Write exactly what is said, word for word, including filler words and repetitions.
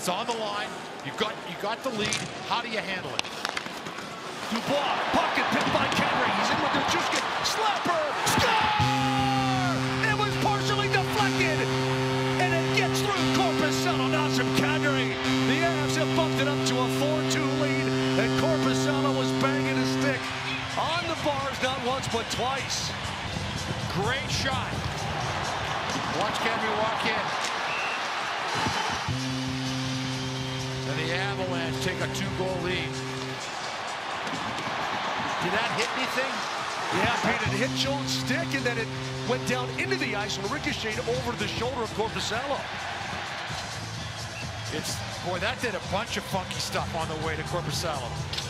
It's on the line. You got you got the lead. How do you handle it? Dubois, pocket picked by Henry. He's in with Nichushkin. Slapper, score! It was partially deflected, and it gets through Korpisalo. Nazem Kadri. The Avs have bumped it up to a four two lead, and Korpisalo was banging his stick on the bars not once but twice. Great shot. Watch Kadri walk in. And the Avalanche take a two-goal lead. Did that hit anything? Yeah, Pete, it hit Jones' stick, and then it went down into the ice and ricocheted over the shoulder of Korpisalo. It's, boy, that did a bunch of funky stuff on the way to Korpisalo.